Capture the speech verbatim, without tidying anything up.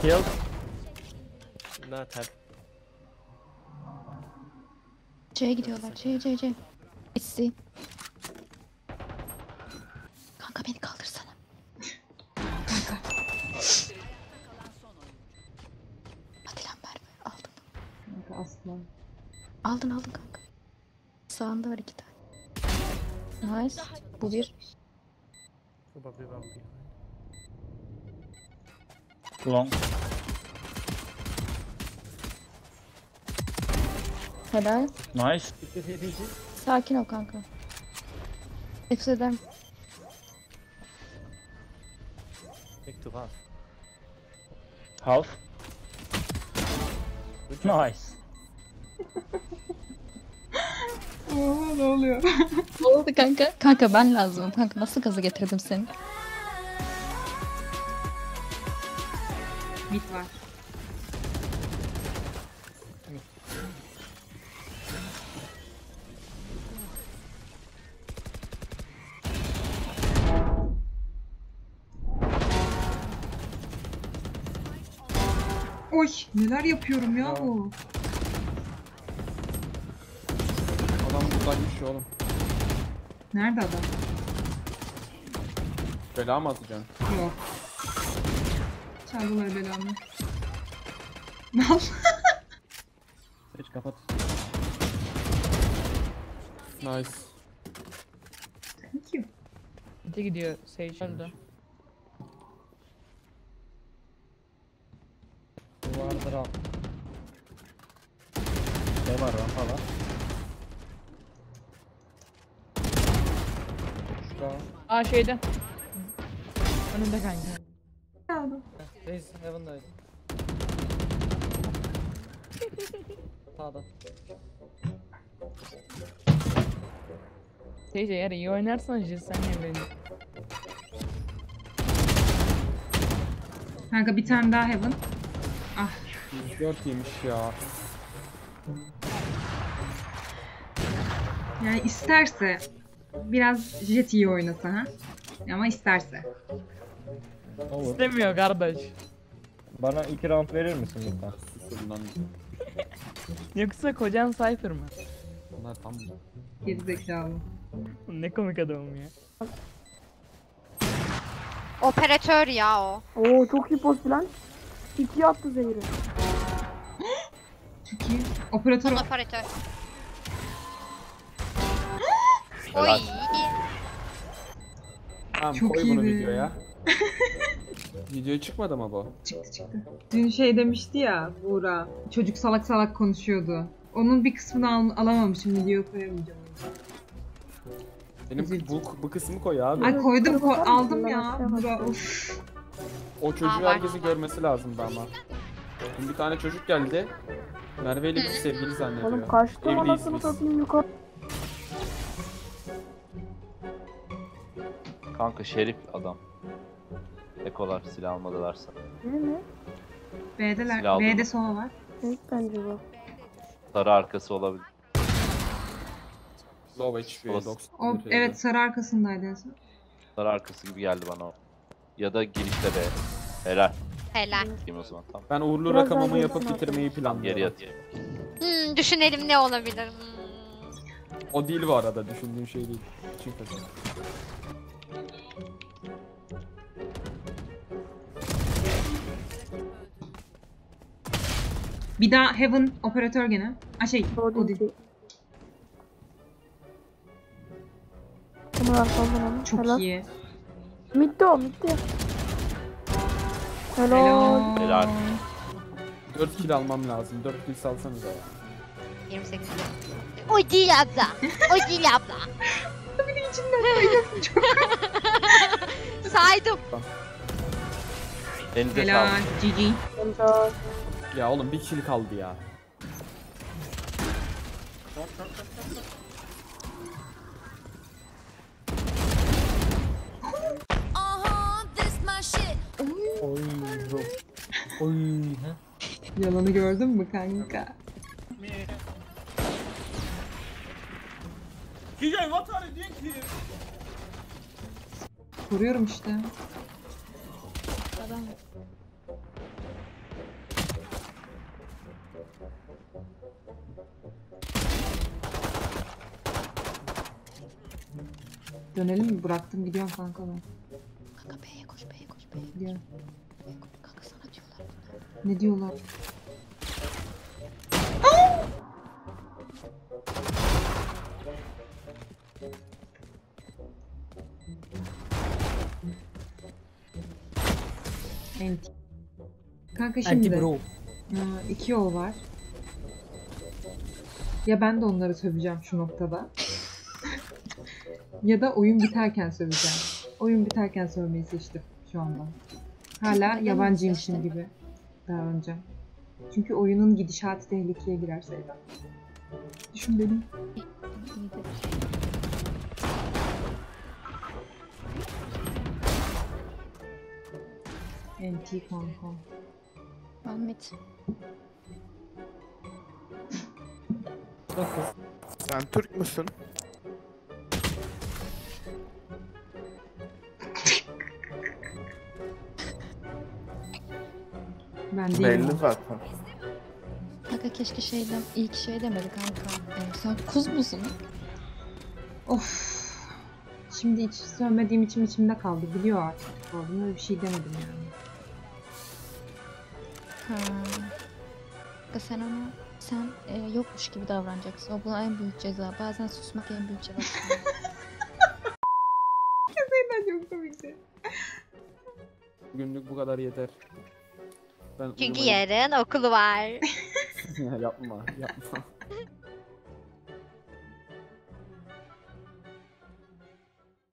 Killed. Not happy. C'ye gidiyorlar. C C C. Bitsi. Kanka beni kaldırsana. Kanka. Hadi lan Merve. Aldım. Kanka aslan. Aldın aldın kanka. Sağında var iki tane. Nice. Bu bir. Probably one behind. Long. Helal. Nice. Sakin ol kanka. Hepsi ederim. Back to half. Half. Nice. Oo, ne oluyor? Ne oldu kanka? Kanka ben lazımım. Kanka nasıl gaza getirdim seni? Mit var. Oy, neler yapıyorum ya bu. Adam buradaymış oğlum. Nerede adam? Bela mı atacaksın? Yok. Çaldılar belamı. Mal. Hiç kapat. Nice. Thank you. Bitti gidiyor Sage öldü. Vardır al. Ne var rampa var? Şurada. Aa şeyde. Önünde kanka. Aldım. Reis Heaven'daydı. Sağda. Sage eğer iyi oynarsan Jill sen niye beni? Kanka bir tane daha Heaven. Ah. yüz dört yemiş ya. Yani isterse biraz Jet iyi oynasa ha. Ama isterse. Olur. İstemiyor kardeş. Bana iki round verir misin lütfen? Susun lan. Yoksa kocan Cypher mı? Bunlar tam Gerizekalı. Ne komik adamım ya. Operatör ya o. Oo çok iyi post lan. İkiye attı zehri. Çok iyi. Operatör o. Operatör. Oy. Tamam, Çok koy bunu iyiydi. videoya. Videoya çıkmadı mı bu? Çıktı çıktı. Dün şey demişti ya Buğra. Çocuk salak salak konuşuyordu. Onun bir kısmını al alamamışım. Videoya koyamayacağım. Benim bu, bu kısmı koy abi. Ay koydum ko Bakar aldım mısın ya. bana? Buğra of. O çocuğu Aa, var. herkesin görmesi lazımdı ama. Dün bir tane çocuk geldi. Merve ile bizi sevgili zannediyor. Oğlum kaçtı Evliyiz anasını biz. satayım yukarı. Kanka şerif adam. Ekolar silah almadılarsa. Ne ne? B'deler. Silah aldım. B'de sova var. Evet bence bu. Sarı arkası olabilir. Low H P Olası. doksan. O evet sarı arkasındaydı en son. Sarı arkası gibi geldi bana o. Ya da girişte be. Helal. Helal. Kim o zaman tamam. Ben uğurlu Biraz rakamımı daha yapıp geriden bitirmeyi Geri planlıyorum. yatayım. Hmm, düşünelim ne olabilir. Hmm. O değil bu arada, düşündüğün şey değil. Çift hesap. Bir daha Heaven operatör gene. Ha şey O o değil. değil. Bunu arkamdan onu. Çok Helal. iyi. Bitti o bitti. Helal. Helal. Helal. dört kill almam lazım. dört kill salsanıza ya. yirmi sekiz. O değil abla. O değil abla. Bir de içinden çok. Saydım. Elinize Helal. sağlık. G G. Helal. Ya oğlum bir kill kaldı ya. Oy bro. Oy. Yalanı gördün mü kanka? Koruyorum işte. Dönelim mi? Bıraktım gidiyorum kanka ben. Kanka B'ye koş, B'ye koş, B'ye koş. Gidiyorum. B'ye koş. Kanka sana diyorlar bunlar. Ne diyorlar? Enti. Kanka şimdi Anti bro. Aa, iki yol var. Ya ben de onları söveceğim şu noktada. Ya da oyun biterken söveceğim. Oyun biterken sövmeyi seçtim şu anda. Hala yabancıymışım gibi davranacağım. Çünkü oyunun gidişatı tehlikeye girer Seyda. Düşün benim. İyidir. Enti kanka. Ahmet. Sen Türk müsün? Ben değilim. Belli zaten. Kanka keşke şeyden, ilk şey demedi kanka. Ee, sen kuz musun? Of. Şimdi hiç sövmediğim içim içimde kaldı. Biliyor artık. Oğlum öyle bir şey demedim yani. Ha. Kanka sen ona, sen e, yokmuş gibi davranacaksın. O buna en büyük ceza. Bazen susmak en büyük ceza. Seyda çok komikti. Bugünlük bu kadar yeter. Ben Çünkü uyumaya- yarın okulu var. yapma, yapma.